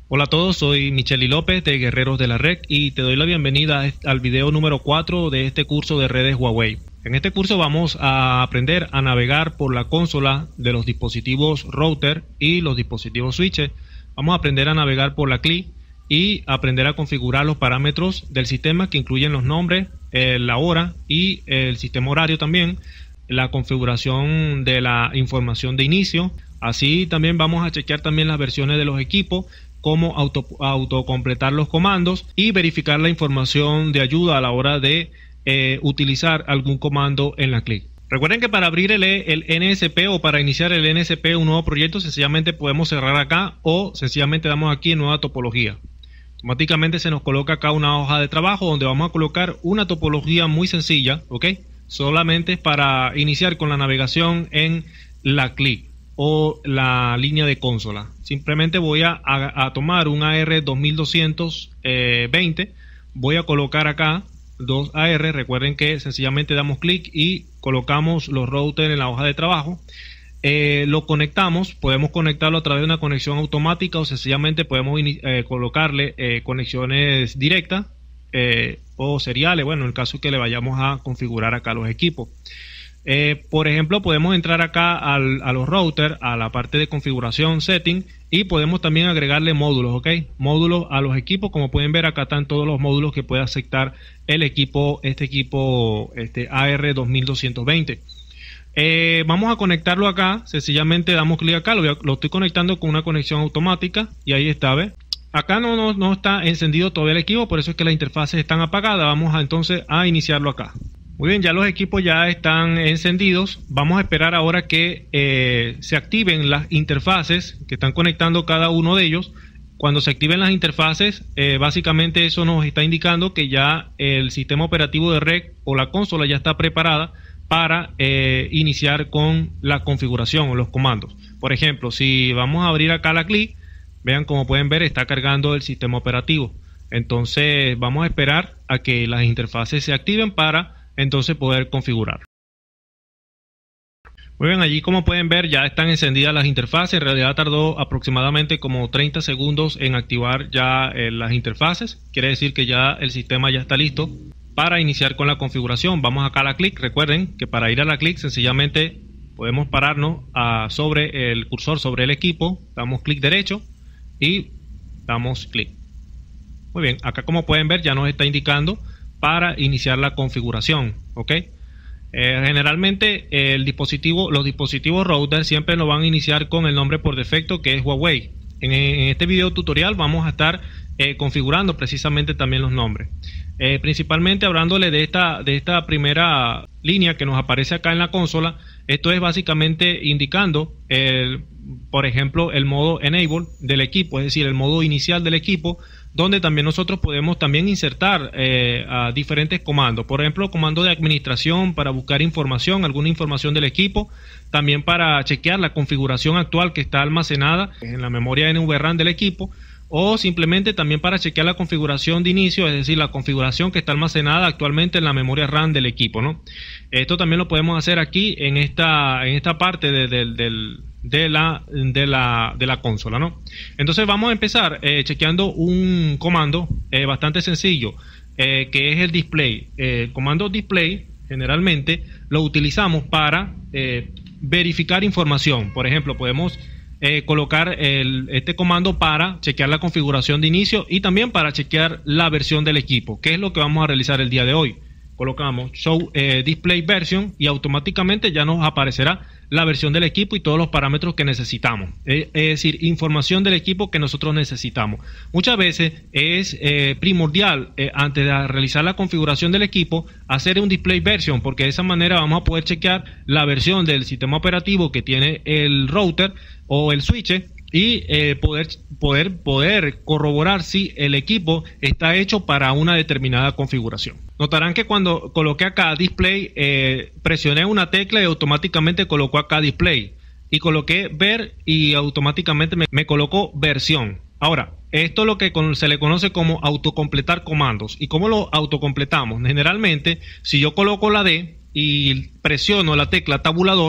Hola a todos, soy Micheli López de Guerreros de la Red y te doy la bienvenida al video número 4 de este curso de redes Huawei. En este curso vamos a aprender a navegar por la consola de los dispositivos router y los dispositivos switches. Vamos a aprender a navegar por la CLI y aprender a configurar los parámetros del sistema que incluyen los nombres, la hora y el sistema horario también, la configuración de la información de inicio. Así también vamos a chequear también las versiones de los equipos, cómo autocompletar los comandos y verificar la información de ayuda a la hora de utilizar algún comando en la CLI. Recuerden que para abrir el NSP o para iniciar el NSP un nuevo proyecto, sencillamente podemos cerrar acá o sencillamente damos aquí en nueva topología. Automáticamente se nos coloca acá una hoja de trabajo donde vamos a colocar una topología muy sencilla, ¿ok? Solamente para iniciar con la navegación en la CLI o la línea de consola. Simplemente voy a tomar un AR2220, voy a colocar acá 2 AR, recuerden que sencillamente damos clic y colocamos los routers en la hoja de trabajo. Lo conectamos, podemos conectarlo a través de una conexión automática o sencillamente podemos colocarle conexiones directas o seriales, bueno, en el caso que le vayamos a configurar acá los equipos. Por ejemplo, podemos entrar acá a los routers, a la parte de configuración, setting, y podemos también agregarle módulos, ¿ok? Módulos a los equipos. Como pueden ver, acá están todos los módulos que puede aceptar el equipo, este AR2220. Vamos a conectarlo acá, sencillamente damos clic acá, lo estoy conectando con una conexión automática y ahí está, ¿ves? Acá no está encendido todavía el equipo, por eso es que las interfaces están apagadas. Vamos entonces a iniciarlo acá. Muy bien, ya los equipos ya están encendidos. Vamos a esperar ahora que se activen las interfaces que están conectando cada uno de ellos. Cuando se activen las interfaces, básicamente eso nos está indicando que ya el sistema operativo de red o la consola ya está preparada para iniciar con la configuración o los comandos. Por ejemplo, si vamos a abrir acá la CLI, vean, como pueden ver, está cargando el sistema operativo. Entonces vamos a esperar a que las interfaces se activen para entonces poder configurar. Muy bien, allí como pueden ver ya están encendidas las interfaces. En realidad tardó aproximadamente como 30 segundos en activar ya las interfaces. Quiere decir que ya el sistema ya está listo para iniciar con la configuración. Vamos acá a la CLI. Recuerden que para ir a la CLI sencillamente podemos pararnos sobre el cursor, sobre el equipo. Damos clic derecho y damos clic. Muy bien, acá como pueden ver ya nos está indicando para iniciar la configuración, ¿ok? Generalmente los dispositivos router siempre lo van a iniciar con el nombre por defecto, que es Huawei. En este video tutorial vamos a estar configurando precisamente también los nombres. Principalmente hablándole de esta primera línea que nos aparece acá en la consola. Esto es básicamente indicando por ejemplo el modo enable del equipo, es decir, el modo inicial del equipo, donde también nosotros podemos también insertar a diferentes comandos. Por ejemplo, comando de administración para buscar información, alguna información del equipo, también para chequear la configuración actual que está almacenada en la memoria NVRAM del equipo, o simplemente también para chequear la configuración de inicio, es decir, la configuración que está almacenada actualmente en la memoria RAM del equipo, ¿no? Esto también lo podemos hacer aquí en esta parte de la consola, ¿no? Entonces vamos a empezar chequeando un comando bastante sencillo, que es el display. El comando display generalmente lo utilizamos para verificar información. Por ejemplo, podemos colocar este comando para chequear la configuración de inicio y también para chequear la versión del equipo, que es lo que vamos a realizar el día de hoy. Colocamos show display version y automáticamente ya nos aparecerá la versión del equipo y todos los parámetros que necesitamos, es decir, información del equipo que nosotros necesitamos. Muchas veces es primordial antes de realizar la configuración del equipo hacer un display version, porque de esa manera vamos a poder chequear la versión del sistema operativo que tiene el router o el switch y poder corroborar si el equipo está hecho para una determinada configuración. Notarán que cuando coloqué acá display, presioné una tecla y automáticamente colocó acá display, y coloqué ver y automáticamente me colocó versión. Ahora, esto es lo que se le conoce como autocompletar comandos. ¿Y cómo lo autocompletamos? Generalmente, si yo coloco la D y presiono la tecla tabulador,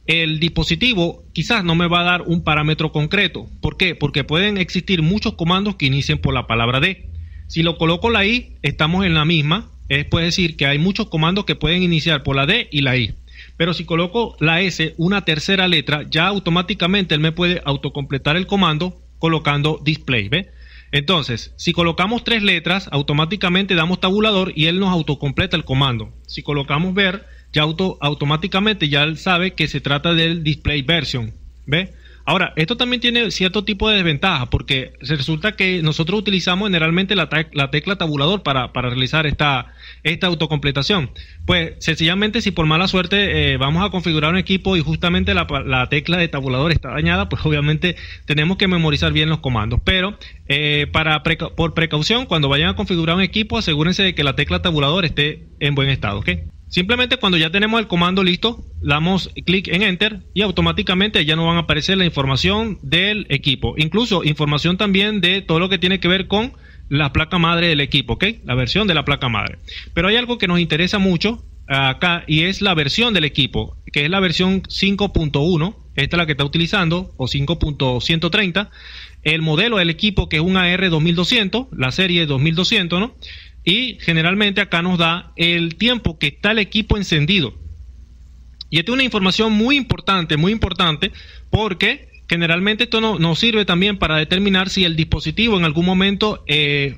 el dispositivo quizás no me va a dar un parámetro concreto. ¿Por qué? Porque pueden existir muchos comandos que inicien por la palabra D. Si lo coloco la I, estamos en la misma. Puede decir que hay muchos comandos que pueden iniciar por la D y la I. Pero si coloco la S, una tercera letra, ya automáticamente él me puede autocompletar el comando colocando display, ¿ve? Entonces, si colocamos 3 letras, automáticamente damos tabulador y él nos autocompleta el comando. Si colocamos ver, ya automáticamente ya él sabe que se trata del display version, ¿ve? Ahora, esto también tiene cierto tipo de desventaja, porque resulta que nosotros utilizamos generalmente la tecla tabulador para realizar esta autocompletación. Pues sencillamente, si por mala suerte vamos a configurar un equipo y justamente la tecla de tabulador está dañada, pues obviamente tenemos que memorizar bien los comandos. Pero por precaución, cuando vayan a configurar un equipo, asegúrense de que la tecla tabulador esté en buen estado, ¿ok? Simplemente cuando ya tenemos el comando listo, damos clic en Enter y automáticamente ya nos van a aparecer la información del equipo. Incluso información también de todo lo que tiene que ver con la placa madre del equipo, ¿ok? La versión de la placa madre. Pero hay algo que nos interesa mucho acá y es la versión del equipo, que es la versión 5.1. Esta es la que está utilizando, o 5.130. El modelo del equipo, que es un AR2200, la serie 2200, ¿no? Y generalmente acá nos da el tiempo que está el equipo encendido. Y esta es una información muy importante, porque generalmente esto nos sirve también para determinar si el dispositivo en algún momento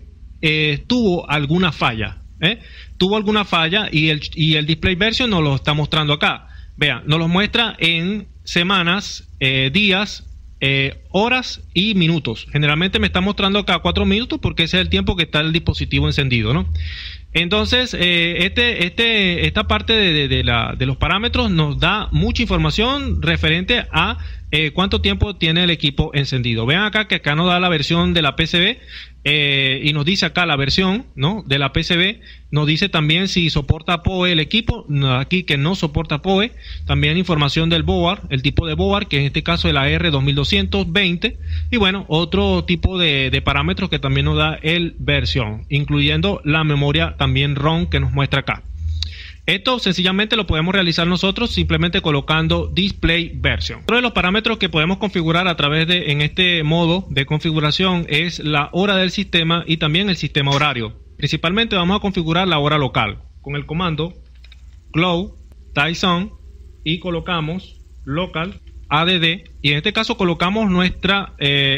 tuvo alguna falla. Tuvo alguna falla y el display version nos lo está mostrando acá. Vean, nos lo muestra en semanas, días, horas y minutos. Generalmente me está mostrando acá 4 minutos porque ese es el tiempo que está el dispositivo encendido, ¿no? Entonces esta parte de los parámetros nos da mucha información referente a cuánto tiempo tiene el equipo encendido. Vean acá que acá nos da la versión de la PCB y nos dice acá la versión, ¿no?, de la PCB. Nos dice también si soporta PoE el equipo, aquí que no soporta PoE. También información del board, el tipo de board, que en este caso es la R2220. Y bueno, otro tipo de parámetros que también nos da el versión, incluyendo la memoria también ROM que nos muestra acá. Esto sencillamente lo podemos realizar nosotros simplemente colocando display version. Otro de los parámetros que podemos configurar a través en este modo de configuración es la hora del sistema y también el sistema horario. Principalmente vamos a configurar la hora local con el comando cloud time zone y colocamos local add y en este caso colocamos nuestra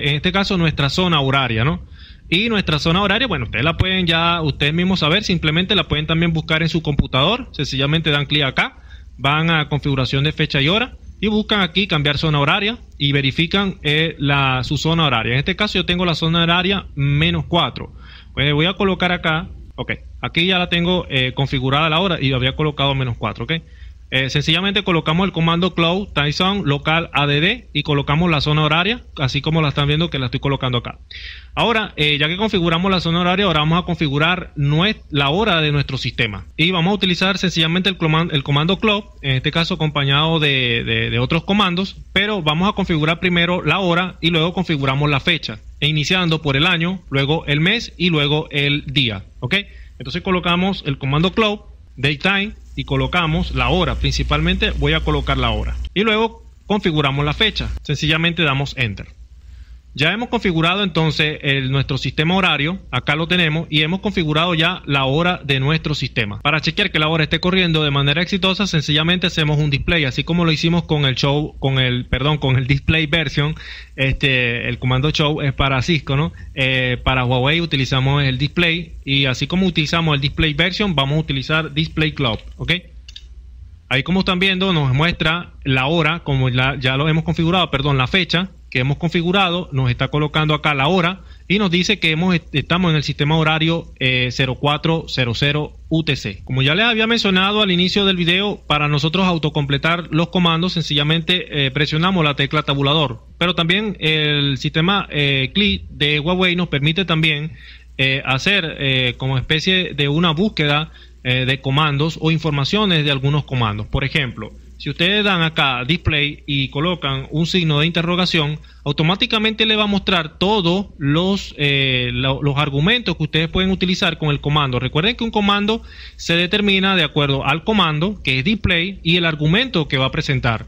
zona horaria, ¿no? Y nuestra zona horaria, bueno, ustedes la pueden ya ustedes mismos saber, simplemente la pueden también buscar en su computador. Sencillamente dan clic acá, van a configuración de fecha y hora y buscan aquí cambiar zona horaria y verifican su zona horaria. En este caso yo tengo la zona horaria -4. Pues voy a colocar acá, ok, aquí ya la tengo configurada la hora y había colocado -4, ok. Sencillamente colocamos el comando cloud time zone local add y colocamos la zona horaria, así como la están viendo que la estoy colocando acá. Ahora, ya que configuramos la zona horaria, ahora vamos a configurar la hora de nuestro sistema. Y vamos a utilizar sencillamente el comando cloud, en este caso acompañado de otros comandos, pero vamos a configurar primero la hora y luego configuramos la fecha, iniciando por el año, luego el mes y luego el día. ¿Ok? Entonces colocamos el comando cloud, daytime, y colocamos la hora. Principalmente voy a colocar la hora y luego configuramos la fecha. Sencillamente damos enter. Ya hemos configurado entonces nuestro sistema horario, acá lo tenemos, y hemos configurado ya la hora de nuestro sistema. Para chequear que la hora esté corriendo de manera exitosa, sencillamente hacemos un display, así como lo hicimos con el display version. El comando show es para Cisco, ¿no? Para Huawei utilizamos el display, y así como utilizamos el display version, vamos a utilizar display cloud, ¿ok? Ahí, como están viendo, nos muestra la hora, como ya lo hemos configurado, la fecha que hemos configurado, nos está colocando acá la hora y nos dice que estamos en el sistema horario 0400 UTC. Como ya les había mencionado al inicio del video, para nosotros autocompletar los comandos sencillamente presionamos la tecla tabulador, pero también el sistema CLI de Huawei nos permite también hacer como especie de una búsqueda de comandos o informaciones de algunos comandos. Por ejemplo, si ustedes dan acá display y colocan un signo de interrogación, automáticamente le va a mostrar todos los argumentos que ustedes pueden utilizar con el comando. Recuerden que un comando se determina de acuerdo al comando, que es display, y el argumento que va a presentar.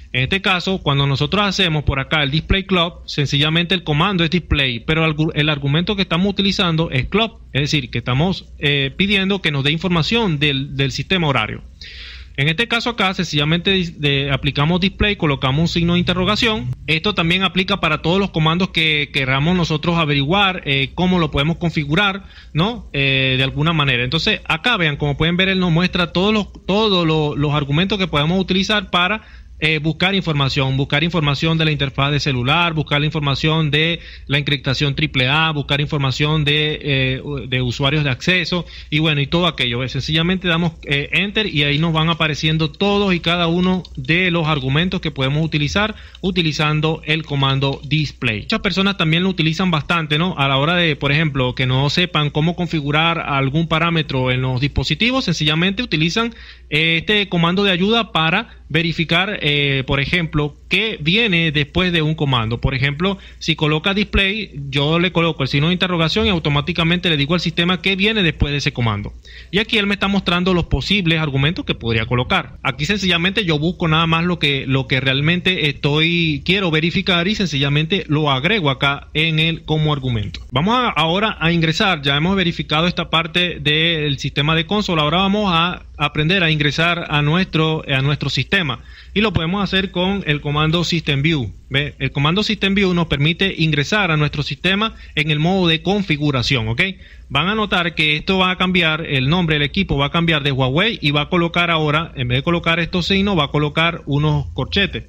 En este caso, cuando nosotros hacemos por acá el display clock, sencillamente el comando es display, pero el argumento que estamos utilizando es clock, es decir, que estamos pidiendo que nos dé información del sistema horario. En este caso acá, sencillamente aplicamos display, colocamos un signo de interrogación. Esto también aplica para todos los comandos que queramos nosotros averiguar cómo lo podemos configurar, ¿no? De alguna manera. Entonces, acá vean, como pueden ver, él nos muestra todos los argumentos que podemos utilizar para buscar información de la interfaz de celular, buscar la información de la encriptación AAA, buscar información de usuarios de acceso y bueno, y todo aquello. Sencillamente damos enter y ahí nos van apareciendo todos y cada uno de los argumentos que podemos utilizar utilizando el comando display. Muchas personas también lo utilizan bastante, ¿no? A la hora de, por ejemplo, que no sepan cómo configurar algún parámetro en los dispositivos, sencillamente utilizan este comando de ayuda para verificar, por ejemplo, qué viene después de un comando. Por ejemplo, si coloca display, yo le coloco el signo de interrogación y automáticamente le digo al sistema qué viene después de ese comando. Y aquí él me está mostrando los posibles argumentos que podría colocar. Aquí sencillamente yo busco nada más lo que realmente quiero verificar y sencillamente lo agrego acá como argumento. Vamos ahora a ingresar. Ya hemos verificado esta parte del sistema de consola. Ahora vamos a aprender a ingresar a nuestro sistema y lo podemos hacer con el comando System View. ¿Ve? El comando System View nos permite ingresar a nuestro sistema en el modo de configuración, ¿ok? Van a notar que esto va a cambiar, el nombre del equipo va a cambiar de Huawei y va a colocar ahora, en vez de colocar estos signos, va a colocar unos corchetes.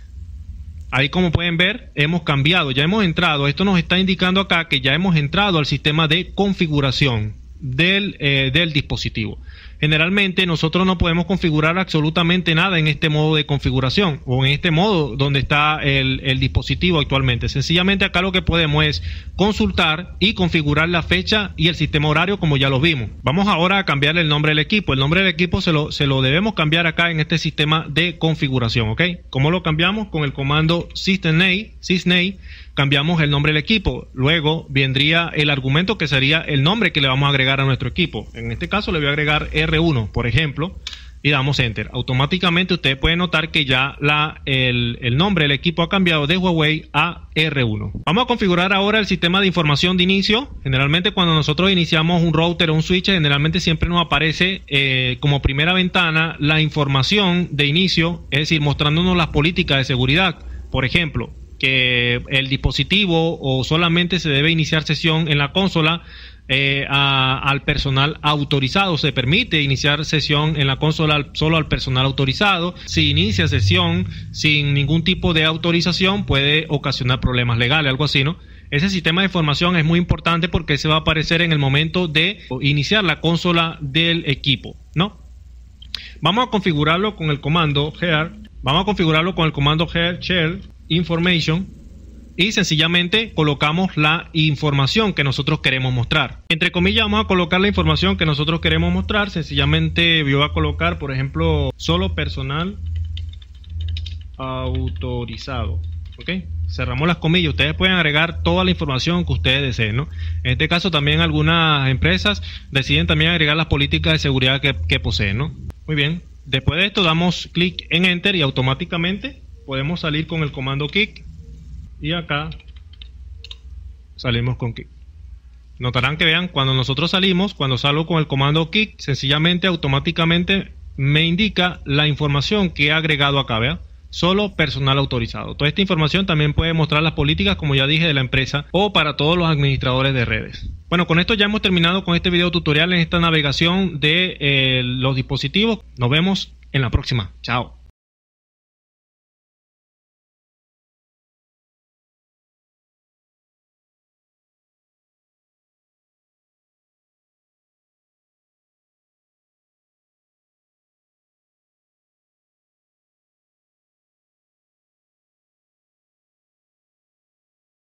Ahí, como pueden ver, hemos cambiado, ya hemos entrado. Esto nos está indicando acá que ya hemos entrado al sistema de configuración del dispositivo. Generalmente nosotros no podemos configurar absolutamente nada en este modo de configuración o en este modo donde está el dispositivo actualmente. Sencillamente acá lo que podemos es consultar y configurar la fecha y el sistema horario como ya lo vimos. Vamos ahora a cambiar el nombre del equipo. El nombre del equipo se lo debemos cambiar acá en este sistema de configuración, ¿ok? ¿Cómo lo cambiamos? Con el comando sysname. Cambiamos el nombre del equipo, luego vendría el argumento que sería el nombre que le vamos a agregar a nuestro equipo. En este caso le voy a agregar R1, por ejemplo, y damos enter. Automáticamente ustedes pueden notar que ya el nombre del equipo ha cambiado de Huawei a R1. Vamos a configurar ahora el sistema de información de inicio. Generalmente cuando nosotros iniciamos un router o un switch, generalmente siempre nos aparece como primera ventana la información de inicio, es decir, mostrándonos las políticas de seguridad. Por ejemplo, que el dispositivo o solamente se debe iniciar sesión en la consola al personal autorizado. Se permite iniciar sesión en la consola solo al personal autorizado. Si inicia sesión sin ningún tipo de autorización puede ocasionar problemas legales, algo así, ¿no? Ese sistema de información es muy importante porque se va a aparecer en el momento de iniciar la consola del equipo, ¿no? Vamos a configurarlo con el comando here. Vamos a configurarlo con el comando here shell information y sencillamente colocamos la información que nosotros queremos mostrar. Entre comillas vamos a colocar la información que nosotros queremos mostrar. Sencillamente yo voy a colocar, por ejemplo, solo personal autorizado. ¿Ok? Cerramos las comillas. Ustedes pueden agregar toda la información que ustedes deseen, ¿no? En este caso también algunas empresas deciden también agregar las políticas de seguridad que poseen, ¿no? Muy bien. Después de esto damos clic en enter y automáticamente podemos salir con el comando kick y acá salimos con kick. Notarán que vean, cuando nosotros salimos, cuando salgo con el comando kick, sencillamente automáticamente me indica la información que he agregado acá, vean. Solo personal autorizado. Toda esta información también puede mostrar las políticas, como ya dije, de la empresa o para todos los administradores de redes. Bueno, con esto ya hemos terminado con este video tutorial en esta navegación de los dispositivos. Nos vemos en la próxima. Chao.